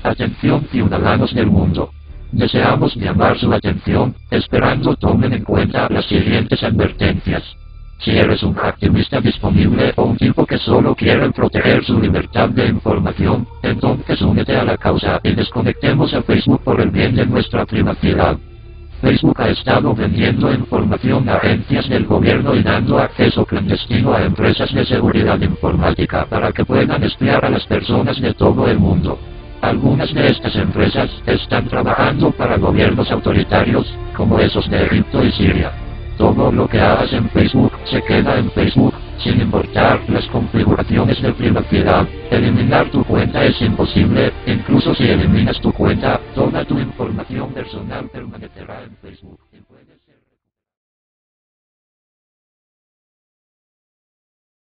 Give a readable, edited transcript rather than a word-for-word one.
Atención ciudadanos del mundo. Deseamos llamar su atención, esperando tomen en cuenta las siguientes advertencias. Si eres un activista disponible o un tipo que solo quiere proteger su libertad de información, entonces únete a la causa y desconectemos a Facebook por el bien de nuestra privacidad. Facebook ha estado vendiendo información a agencias del gobierno y dando acceso clandestino a empresas de seguridad informática para que puedan espiar a las personas de todo el mundo. Algunas de estas empresas están trabajando para gobiernos autoritarios, como esos de Egipto y Siria. Todo lo que hagas en Facebook se queda en Facebook, sin importar las configuraciones de privacidad. Eliminar tu cuenta es imposible, incluso si eliminas tu cuenta, toda tu información personal permanecerá en Facebook.